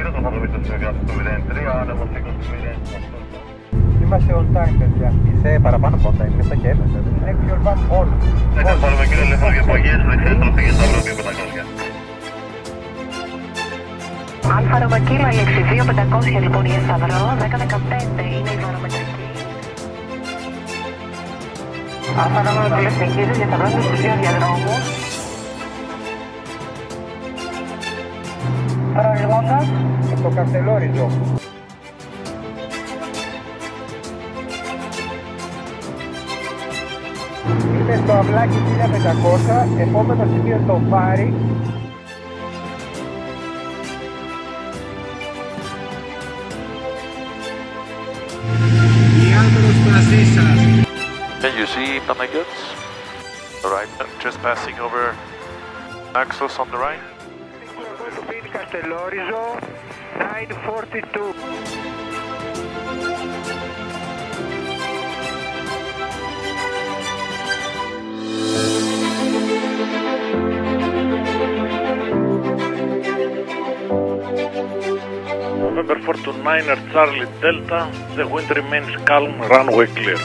Είμαστε on time, παιδιά. Είσαι παραπάνω από on time, είμαι στα κέρδη. Είναι fuel bank all. Θα πάρουμε κύριο ελεύθερο για παγιές, δεξιές προσφυγές στα Ευρώπη 500. Αλφα Ρώμα Κύλο, έλεξη 2500 λοιπόν για Σταυρό, 10-15 είναι η βαρομετρική. Αλφα Ρώμα Κύλο συνεχίζει για Σταυρό στους δύο διαδρόμους. Προηγώντας Στο Καστελόριζο. Είμαι στο αυλάκι 1500, επόμενο σημείο το Βάρη. Can you see Panagiots? Right, just passing over Naxos on the right. Καστελόριζο 942. November 4 to 9er Charlie Delta, the wind remains calm, runway clear.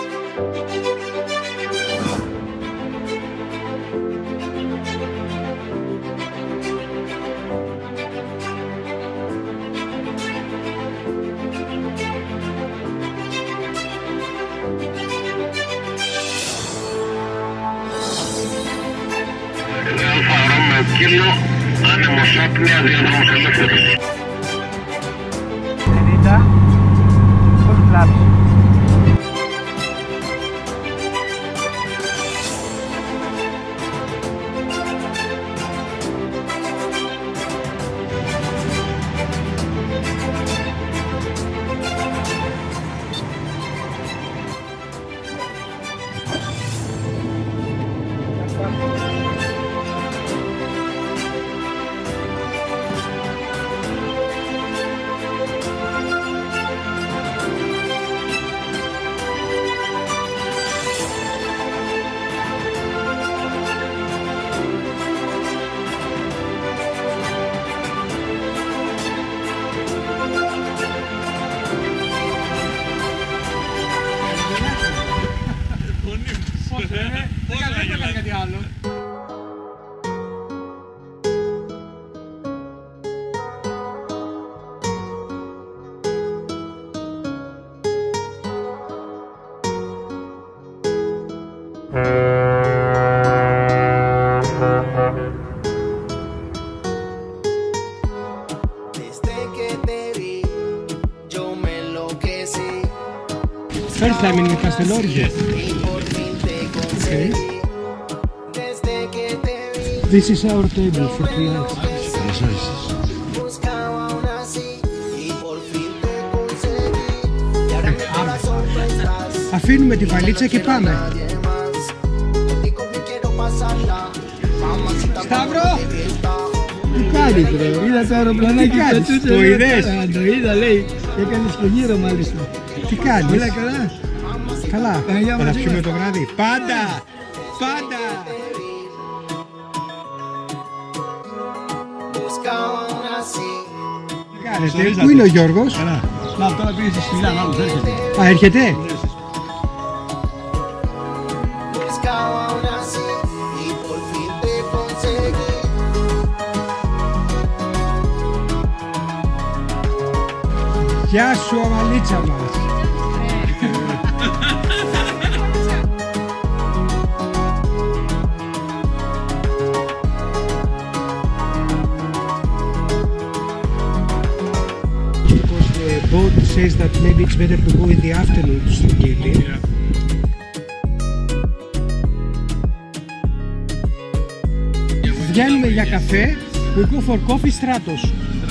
Αλφα Ρώμα Κύλο, άνεμος άπνοια, διαδρόμος ελεύθερος. 90, full flaps. First time in Castellorizo. Okay. This is our table for 3 nights. Αφήνουμε τη βαλίτσα και πάμε. Σταύρο! Τι κάνεις ρε, είδα το αεροπλανάκι στο τσούτσο. Το είδες? Το είδα λέει, έκανες και γύρω μάλιστα. Τι κάνεις? Όλα καλά. Καλά. Θα πιούμε το βράδυ. Πάντα! Πάντα! Κάνετε, πού είναι ο Γιώργος? Καλά. Να, τώρα πήγε στη Σπηλιά, άλλος έρχεται. Α, έρχεται? Γεια σου ομαλίτσα μας. Because the boat says that maybe it's better to go in the afternoon to Strigili. Yeah. Βγαίνουμε για καφέ. We go for coffee Stratos.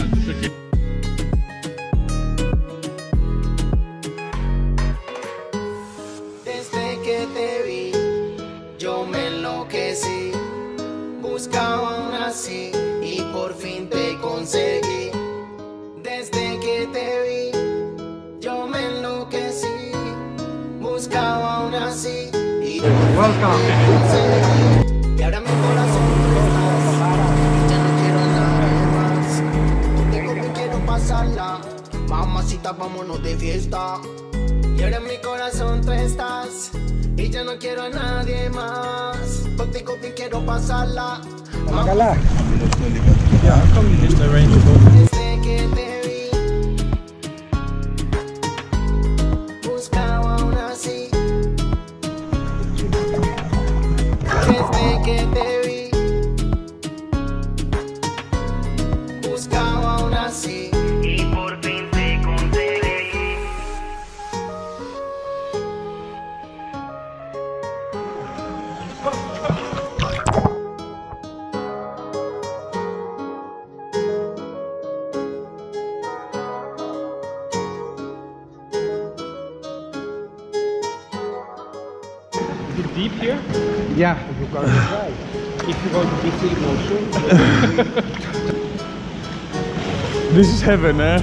Buscaba una así y por fin te conseguí. Desde que te vi, yo me enloquecí. Buscaba una así y por fin te conseguí. Y ahora mi corazón no está, ya no quiero nada más. Contigo me quiero pasarla. Mamacita, vámonos de fiesta. Y ahora en mi corazón tú estás. Y yo no quiero a nadie más. Contigo bien quiero pasarla. Καλά. Desde que te vi, buscaba aún así. Desde que te vi, buscaba aún así. Y por fin te conseguí. Deep here? Yeah, if you go right. If you go to this motion. This is heaven, eh?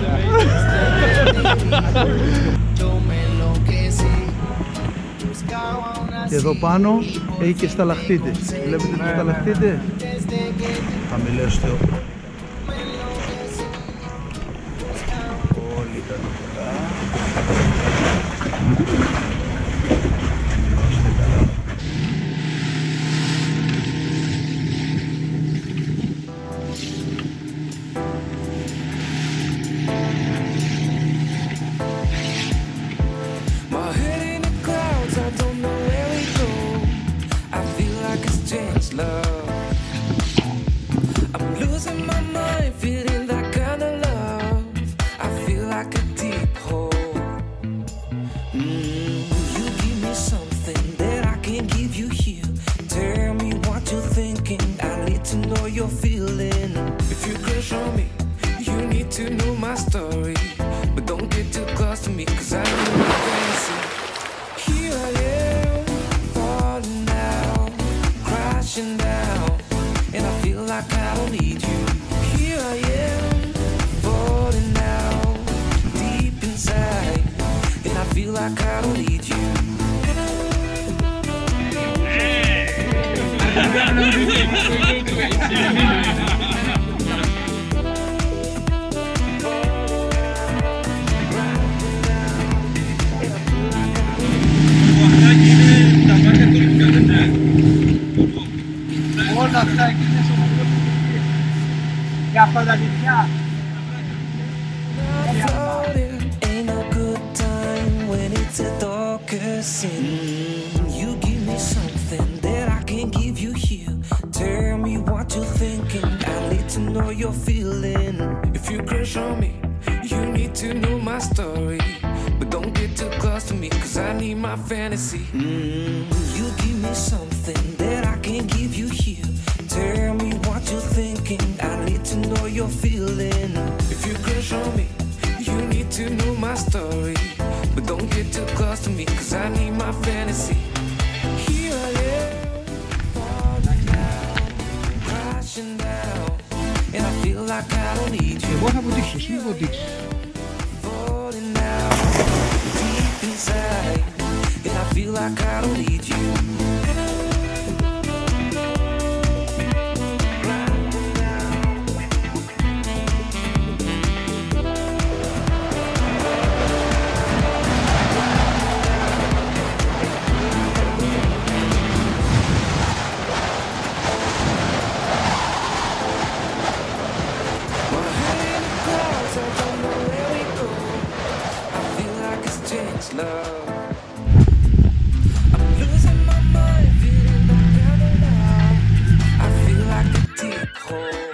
Και εδώ πάνω έχει και σταλακτίτες. Βλέπετε τις σταλακτίτες? Χαμηλές στο. Πολύ καλά. I'm losing my mind, feeling that kind of love. I feel like a deep hole. You give me something that I can't give you here. Tell me what you're thinking. I need to know you're feeling. If you crush on me, you need to know my story. But don't get too close to me, cause I know my fantasy. Here I am, falling down, crashing down. And I feel like I don't need you. Here I am, falling down, deep inside. And I feel like I don't need you. Όλα αυτά εκείνες για φανταζιά. Ain't no good time when it's a darker sin. You give me something that I can't give you here. Tell me what you're thinking. I need to know you're feeling. If you crush on me, you need to know my story. But don't get too close to me, cause I need my fantasy. You give me something that I can't give you here. Tell me what you're thinking. I need to know you're feeling. If you crush on me, you need to know my story. But don't get too close to me, cause I need my fantasy. Here I am, falling down, crashing down. And I feel like I don't need you. Εγώ θα βουτήξω, εσύ μη βουτήξεις. Falling down, deep inside. And I feel like I don't need you. Love. I'm losing my mind, feeling no kind of love. I feel like a deep hole.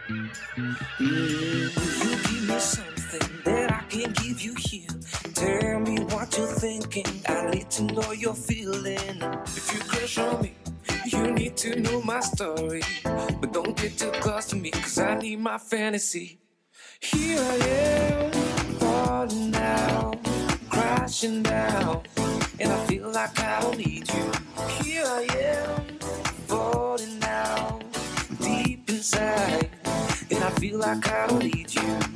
You give me something that I can't give you here. Tell me what you're thinking. I need to know you're feeling. If you crush on me, you need to know my story. But don't get too close to me, cause I need my fantasy. Here I am, falling down, crashing down, and I feel like I don't need you. Here I am, falling down, deep inside, and I feel like I don't need you.